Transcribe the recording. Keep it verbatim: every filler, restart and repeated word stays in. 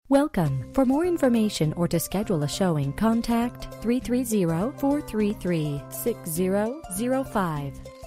Welcome. For more information or to schedule a showing, contact three three zero, four three three, six zero zero five.